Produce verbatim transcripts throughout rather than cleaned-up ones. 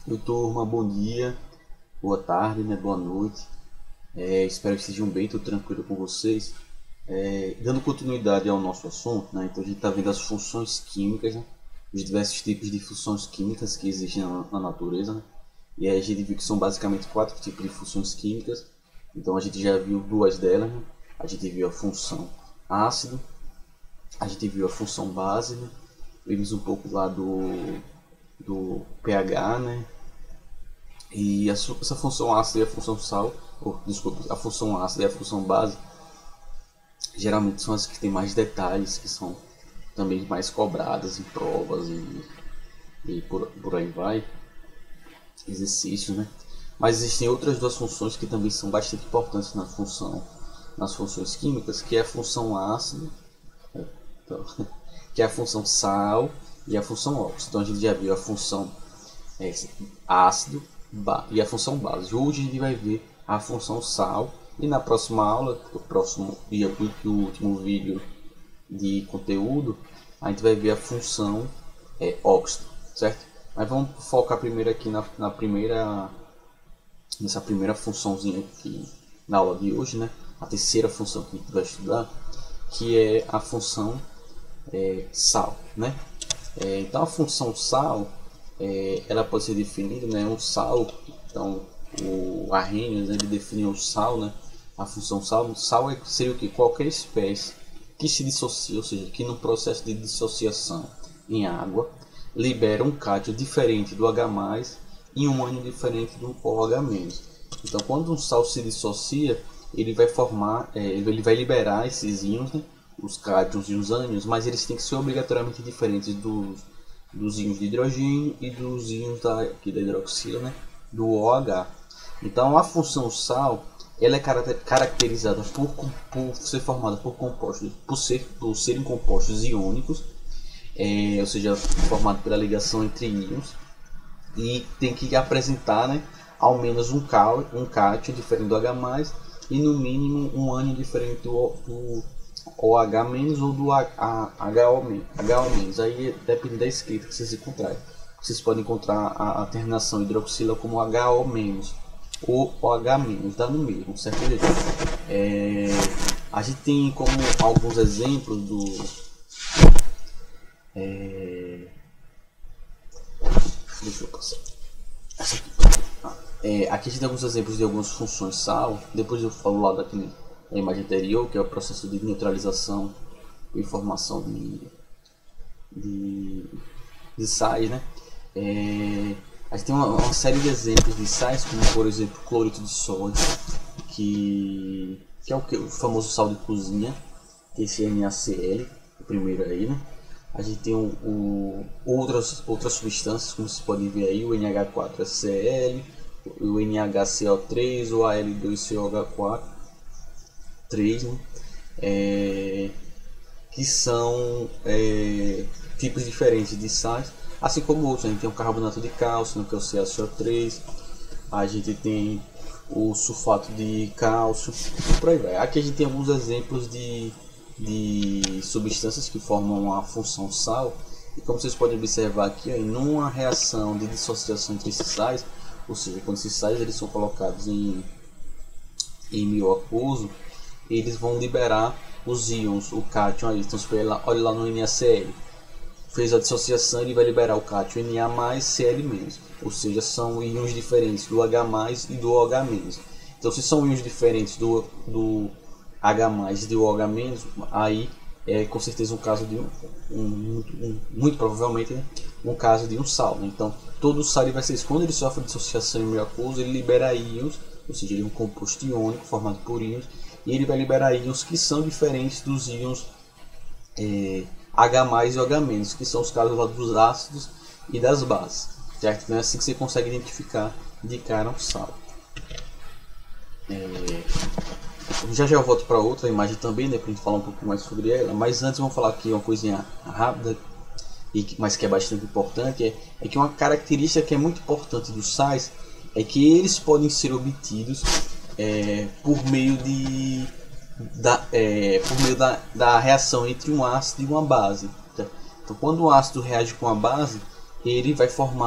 Oi, turma, bom dia, boa tarde, né, boa noite. É, espero que estejam bem, tudo tranquilo com vocês. É, dando continuidade ao nosso assunto, né, então a gente está vendo as funções químicas, né, os diversos tipos de funções químicas que existem na, na natureza. Né, e aí a gente viu que são basicamente quatro tipos de funções químicas. Então a gente já viu duas delas. Né, a gente viu a função ácido, a gente viu a função base, né, vimos um pouco lá do, do pH, né, e a, essa função ácida e a função sal, ou, desculpa, a função ácida e a função base, geralmente são as que têm mais detalhes, que são também mais cobradas em provas e, e por, por aí vai, exercícios, né? Mas existem outras duas funções que também são bastante importantes na função, nas funções químicas, que é a função ácido, então, que é a função sal e a função óxido. Então a gente já viu a função é, ácido e a função base. Hoje a gente vai ver a função sal e na próxima aula, o próximo e o último vídeo de conteúdo, a gente vai ver a função é, óxido, certo? Mas vamos focar primeiro aqui na, na primeira nessa primeira funçãozinha aqui na aula de hoje, né? A terceira função que a gente vai estudar, que é a função é, sal, né? É, então a função sal é, ela pode ser definida, né, um sal. Então o Arrhenius, né, ele definiu o sal, né, a função sal. Sal é, seria o que? Qualquer espécie que se dissocia, ou seja, que no processo de dissociação em água libera um cátion diferente do H+, e um ânion diferente do OH-. Então quando um sal se dissocia, ele vai formar, é, ele vai liberar esses íons, né, os cátions e os ânions, mas eles têm que ser obrigatoriamente diferentes dos, dos íons de hidrogênio e dos íons da, aqui da hidroxila, né, do OH. Então a função sal ela é caracterizada por, por ser formada por compostos, por, ser, por serem compostos iônicos, é, ou seja, formado pela ligação entre íons, e tem que apresentar, né, ao menos um, cal, um cátion diferente do H+, e no mínimo um ânion diferente do, do OH- ou do HO-. Aí depende da escrita que vocês encontrarem. Vocês podem encontrar a, a terminação hidroxila como HO- ou OH-, dá no mesmo, certo? É, a gente tem como alguns exemplos do... É, deixa eu passar. Essa aqui. Ah, é, aqui a gente tem alguns exemplos de algumas funções sal. Depois eu falo lá daquele, da imagem anterior, que é o processo de neutralização e formação de, de, de sais, né? É, a gente tem uma, uma série de exemplos de sais, como por exemplo cloreto de sódio, que, que é o, que, o famoso sal de cozinha, esse NaCl, o primeiro aí, né? A gente tem o, o, outras, outras substâncias, como vocês podem ver aí, o N H quatro S C L, o N H C O três, o A L dois C O H quatro, três, né? É, que são é, tipos diferentes de sais, assim como outros. A gente tem o carbonato de cálcio, né, que é o C A C O três, a gente tem o sulfato de cálcio, e por aí vai. Aqui a gente tem alguns exemplos de, de substâncias que formam a função sal, e como vocês podem observar aqui, ó, em uma reação de dissociação entre esses sais, ou seja, quando esses sais eles são colocados em, em meio aquoso, eles vão liberar os íons, o cátion aí. Então olha lá no NaCl, fez a dissociação, ele vai liberar o cátion Na+, Cl-, ou seja, são íons diferentes do H+ e do OH-. Então se são íons diferentes do, do H+ e do OH-, aí é com certeza um caso de um, um, um muito provavelmente, né, um caso de um sal, né? Então todo sal ele vai ser, quando ele sofre dissociação em meio aquoso, ele libera íons, ou seja, ele é um composto iônico formado por íons, e ele vai liberar íons que são diferentes dos íons é, H+ e OH-, que são os casos lá dos ácidos e das bases, certo? Então é assim que você consegue identificar de cara um sal. É, já já eu volto para outra imagem também, né, para a gente falar um pouco mais sobre ela, mas antes vamos falar aqui uma coisinha rápida, e que, mas que é bastante importante, é, é que uma característica que é muito importante dos sais é que eles podem ser obtidos é, por meio de da, é, por meio da, da reação entre um ácido e uma base. Tá? Então quando o ácido reage com a base, ele vai formar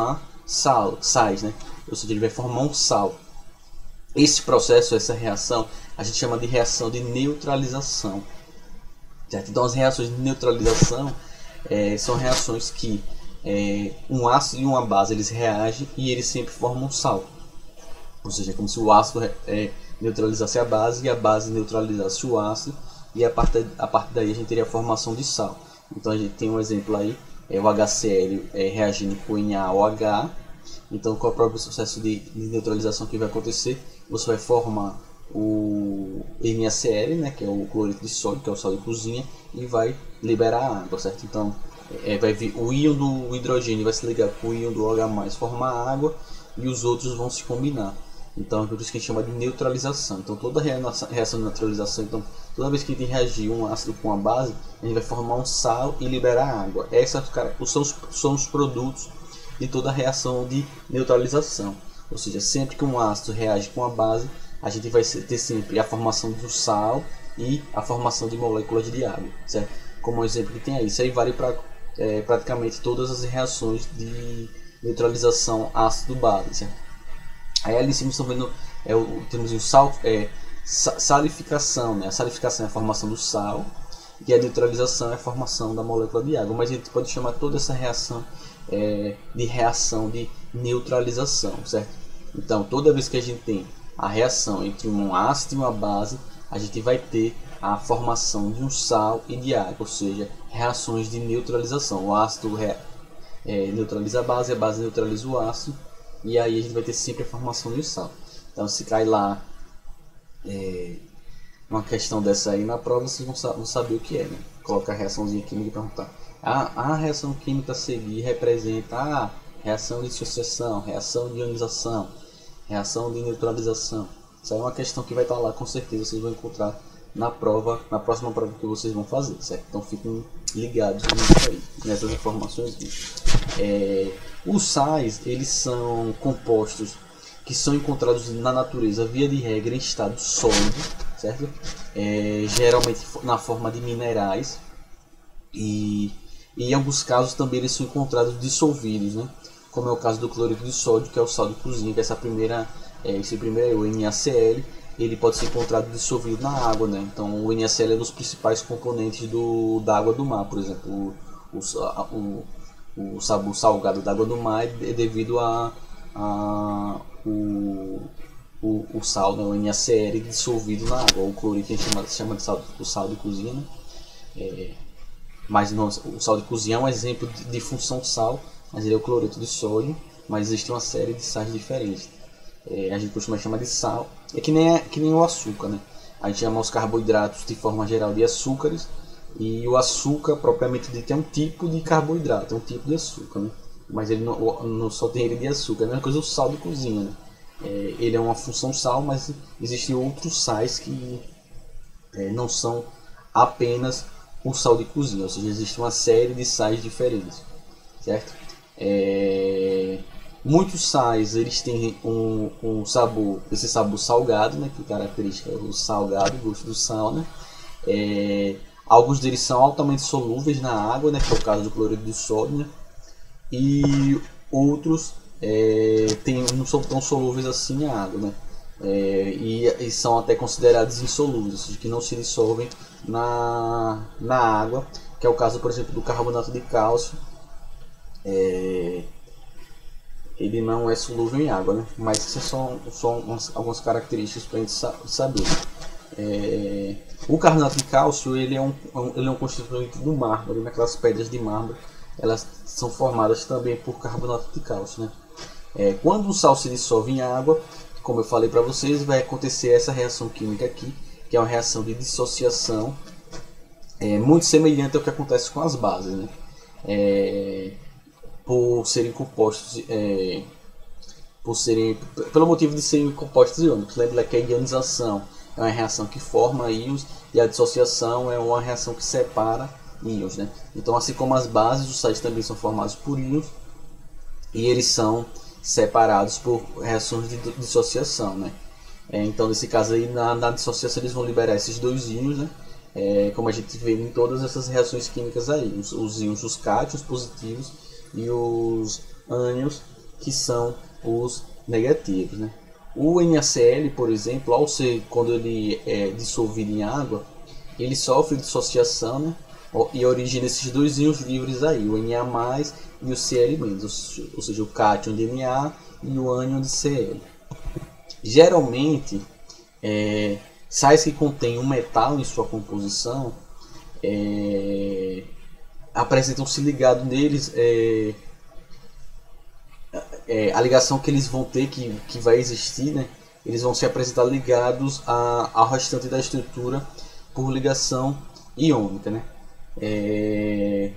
sal, sais, né? Ou seja, ele vai formar um sal. Esse processo, essa reação, a gente chama de reação de neutralização. Certo? Então as reações de neutralização é, são reações que é, um ácido e uma base eles reagem e eles sempre formam um sal. Ou seja, é como se o ácido é, neutralizasse a base e a base neutralizasse o ácido, e a partir, a partir daí a gente teria a formação de sal. Então a gente tem um exemplo aí, é o HCl é, reagindo com o NaOH. Então qual é o próprio processo de, de neutralização que vai acontecer? Você vai formar o NaCl, né, que é o cloreto de sódio, que é o sal de cozinha, e vai liberar água, certo? Então é, vai vir, o íon do hidrogênio vai se ligar com o íon do OH+, formar água, e os outros vão se combinar. Então é por isso que a gente chama de neutralização. Então toda reação de neutralização, então toda vez que a gente reagir um ácido com a base, a gente vai formar um sal e liberar água. Esses são os, são os produtos de toda reação de neutralização. Ou seja, sempre que um ácido reage com a base, a gente vai ter sempre a formação do sal e a formação de moléculas de água, certo? Como o exemplo que tem aí. Isso aí vale para é, praticamente todas as reações de neutralização ácido-base, certo? Aí ali em cima estão vendo, é, o, temos o sal, é, salificação, né? A salificação é a formação do sal e a neutralização é a formação da molécula de água. Mas a gente pode chamar toda essa reação é, de reação de neutralização, certo? Então toda vez que a gente tem a reação entre um ácido e uma base, a gente vai ter a formação de um sal e de água, ou seja, reações de neutralização. O ácido re, é, neutraliza a base, a base neutraliza o ácido, e aí a gente vai ter sempre a formação de um sal. Então se cai lá é, uma questão dessa aí na prova, vocês vão, vão saber o que é, né? Colocar a reaçãozinha química e perguntar. A, a reação química a seguir representa a reação de dissociação, reação de ionização, reação de neutralização. Isso aí é uma questão que vai estar lá, com certeza vocês vão encontrar na prova, na próxima prova que vocês vão fazer, certo? Então fiquem ligados nisso aí, nessas informações. É, os sais, eles são compostos que são encontrados na natureza via de regra em estado sólido, certo? É, geralmente na forma de minerais, e, e em alguns casos também eles são encontrados dissolvidos, né? Como é o caso do cloreto de sódio, que é o sal de cozinha, que é essa primeira, é, esse primeiro é o NaCl, ele pode ser encontrado dissolvido na água, né? Então o NaCl é um dos principais componentes do, da água do mar, por exemplo, o, o, o, o sabor salgado da água do mar é devido a, a o, o, o sal, né? O NaCl dissolvido na água, o cloreto que a gente chama, chama de sal, o sal de cozinha, né? É, mas não, o sal de cozinha é um exemplo de, de função sal, mas ele é o cloreto de sódio, mas existe uma série de sais diferentes. É, a gente costuma chamar de sal, é que nem, é, que nem o açúcar, né? A gente chama os carboidratos de forma geral de açúcares, e o açúcar propriamente dito é um tipo de carboidrato, é um tipo de açúcar, né? Mas ele não, não só tem ele de açúcar, é a mesma coisa o sal de cozinha, né? É, ele é uma função sal, mas existem outros sais que é, não são apenas o sal de cozinha, ou seja, existe uma série de sais diferentes, certo? É, muitos sais eles têm um, um sabor, esse sabor salgado, né, que caracteriza o salgado, o gosto do sal, né? É, alguns deles são altamente solúveis na água, né, que é o caso do cloreto de sódio, né? E outros é, tem, não são tão solúveis assim na água, né? É, e, e são até considerados insolúveis, ou seja, que não se dissolvem na, na água, que é o caso, por exemplo, do carbonato de cálcio. É, ele não é solúvel em água, né? Mas essas são, são umas, algumas características para a gente sa saber. É, o carbonato de cálcio ele é um, ele é um constituinte do mármore, naquelas pedras de mármore, elas são formadas também por carbonato de cálcio, né? É, quando o sal se dissolve em água, como eu falei para vocês, vai acontecer essa reação química aqui, que é uma reação de dissociação, é, muito semelhante ao que acontece com as bases, né? É, por serem compostos, é, por serem, pelo motivo de serem compostos iônicos. Lembra que a ionização é uma reação que forma íons e a dissociação é uma reação que separa íons, né? Então, assim como as bases, os sais também são formados por íons e eles são separados por reações de dissociação, né? É, então, nesse caso aí, na, na dissociação eles vão liberar esses dois íons, né? É, como a gente vê em todas essas reações químicas aí, os, os íons, os cátions positivos e os ânions que são os negativos, né? O NaCl, por exemplo, ao ser, quando ele é dissolvido em água, ele sofre dissociação, né? E origina esses dois íons livres aí, o Na mais e o Cl menos, ou seja, o cátion de Na e o ânion de Cl. Geralmente, é, sais que contêm um metal em sua composição é, apresentam-se ligado neles, é, é, a ligação que eles vão ter, que, que vai existir, né? Eles vão se apresentar ligados a, ao restante da estrutura por ligação iônica, né? É...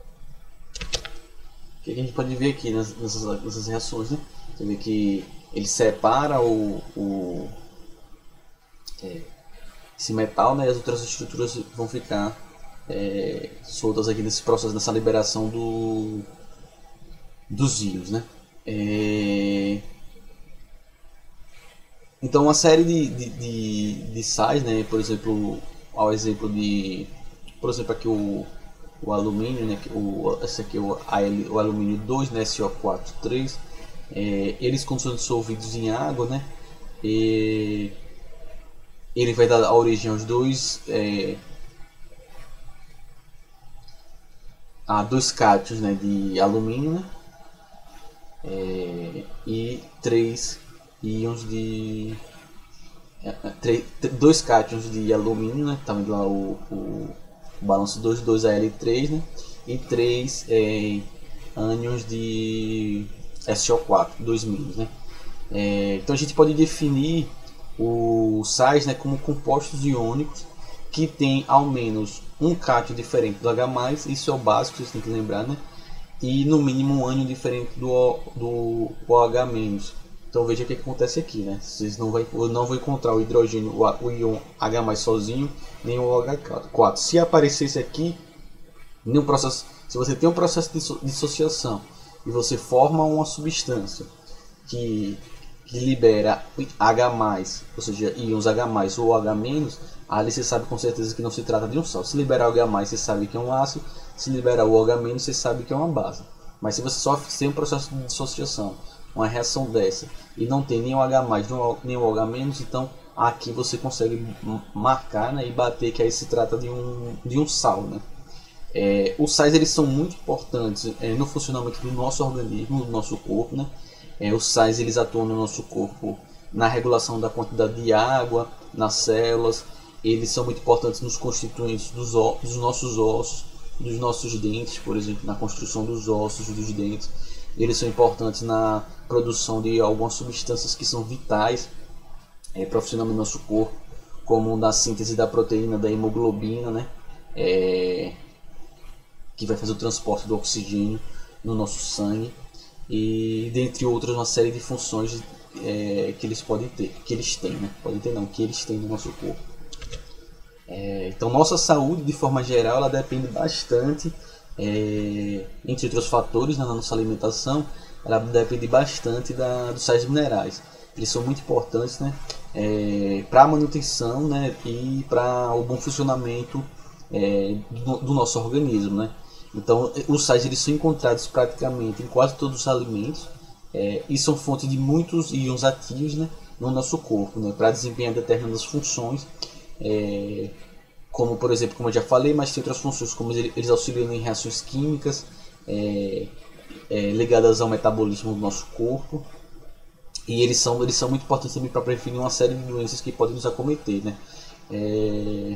O que a gente pode ver aqui nessas, nessas reações, né? Você vê que ele separa o, o é, esse metal, né? E as outras estruturas vão ficar é, soltas aqui nesse processo, nessa liberação do, dos íons, né? É... Então, uma série de, de, de, de sais, né? Por exemplo, ao exemplo de, por exemplo, aqui o, o alumínio, né? O, esse aqui é o, o alumínio dois, né? S O quatro três. É, eles, quando são dissolvidos em água, né? E ele vai dar a origem aos dois, é, a dois cátions, né? De alumínio, né? É, e três íons de três, dois cátions de alumínio, né? Tá vendo lá o, o, o balanço dois, dois A L três, né? E três é, ânions de S O quatro, dois mínimos, né? É, então a gente pode definir os sais, né, como compostos iônicos que tem ao menos um cátion diferente do H+, isso é o básico, vocês têm que lembrar, né? E no mínimo um ânion diferente do, do OH-. Então veja o que acontece aqui, né? Vocês não vai, não vão encontrar o hidrogênio, o, o íon H+ sozinho, nem o O H quatro. Se aparecesse aqui, no processo, se você tem um processo de dissociação e você forma uma substância que, que libera H+, ou seja, íons H+ ou OH-, ali você sabe com certeza que não se trata de um sal. Se liberar o H+, você sabe que é um ácido. Se liberar o OH-, você sabe que é uma base. Mas se você só tem um processo de dissociação, uma reação dessa, e não tem nem o H+, nem o OH-, então aqui você consegue marcar, né, e bater que aí se trata de um, de um sal, né? É, os sais eles são muito importantes é, no funcionamento do nosso organismo, do nosso corpo, né? É, os sais eles atuam no nosso corpo na regulação da quantidade de água nas células. Eles são muito importantes nos constituintes dos, dos nossos ossos, dos nossos dentes, por exemplo, na construção dos ossos dos dentes. Eles são importantes na produção de algumas substâncias que são vitais é, para o funcionamento do nosso corpo, como na síntese da proteína da hemoglobina, né? É, que vai fazer o transporte do oxigênio no nosso sangue, e dentre outras uma série de funções é, que eles podem ter, que eles têm, né? Podem ter não, que eles têm no nosso corpo. É, então nossa saúde de forma geral ela depende bastante, é, entre outros fatores, né, na nossa alimentação, ela depende bastante da, dos sais minerais. Eles são muito importantes, né, é, para a manutenção, né, e para o bom funcionamento é, do, do nosso organismo, né. Então os sais eles são encontrados praticamente em quase todos os alimentos, é, e são fonte de muitos íons ativos, né, no nosso corpo, né, para desempenhar determinadas funções, é, como por exemplo, como eu já falei, mas tem outras funções, como eles auxiliam em reações químicas é, é, ligadas ao metabolismo do nosso corpo, e eles são, eles são muito importantes também para prevenir uma série de doenças que podem nos acometer, né. É,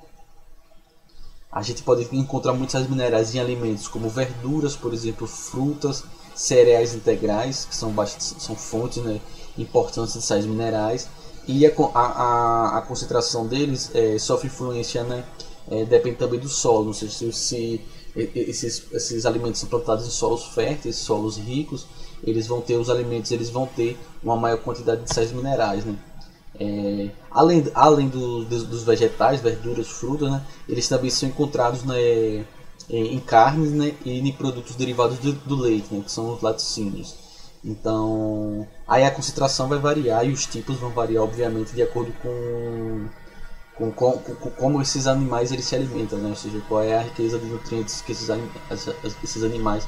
a gente pode encontrar muitos sais minerais em alimentos como verduras, por exemplo, frutas, cereais integrais, que são, são fontes, né, importantes de sais minerais, e a, a, a concentração deles é, sofre influência, né, é, depende também do solo. Não sei se, se esses, esses alimentos são plantados em solos férteis, solos ricos, eles vão ter os alimentos, eles vão ter uma maior quantidade de sais minerais, né. É, além além do, dos, dos vegetais, verduras, frutas, né, eles também são encontrados, né, em carnes, né, e em produtos derivados do, do leite, né, que são os laticínios. Então, aí a concentração vai variar e os tipos vão variar, obviamente, de acordo com, com, com, com como esses animais eles se alimentam, né, ou seja, qual é a riqueza de nutrientes que esses, esses animais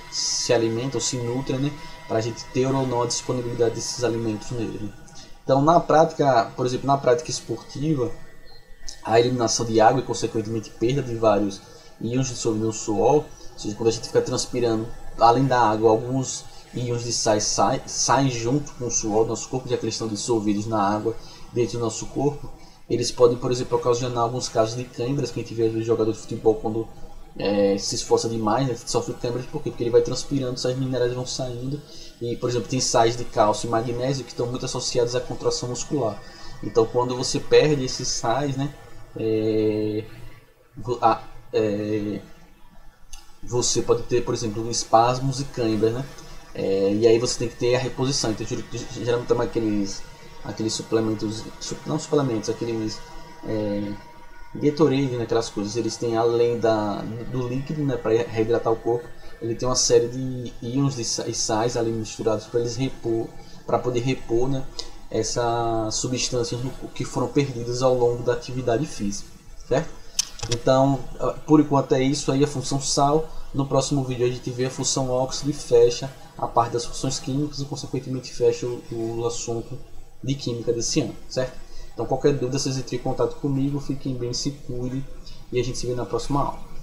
se alimentam, se nutrem, né, para a gente ter ou não a disponibilidade desses alimentos nele, né. Então, na prática, por exemplo, na prática esportiva, a eliminação de água e, consequentemente, perda de vários íons dissolvidos no suor, ou seja, quando a gente fica transpirando, além da água, alguns íons de sais saem, saem junto com o suor do nosso corpo, já que eles estão dissolvidos na água dentro do nosso corpo. Eles podem, por exemplo, ocasionar alguns casos de câimbras, que a gente vê às jogador de futebol quando é, se esforça demais, né, sofre câimbras. Por quê? Porque ele vai transpirando, sais minerais vão saindo, e, por exemplo, tem sais de cálcio e magnésio que estão muito associados à contração muscular. Então, quando você perde esses sais, né, é, a, é, você pode ter, por exemplo, espasmos e câimbras, né? É, e aí você tem que ter a reposição. Então, geralmente toma aqueles, aqueles suplementos, não suplementos, aqueles é, Gatorade, né, aquelas coisas. Eles têm, além da, do líquido, né, para reidratar o corpo, ele tem uma série de íons de sais ali misturados para eles repor, para poder repor, né, essas substâncias que foram perdidas ao longo da atividade física, certo? Então, por enquanto é isso aí, a função sal. No próximo vídeo a gente vê a função óxido e fecha a parte das funções químicas e, consequentemente, fecha o, o assunto de química desse ano, certo? Então, qualquer dúvida, vocês entrem em contato comigo, fiquem bem, se cuidem e a gente se vê na próxima aula.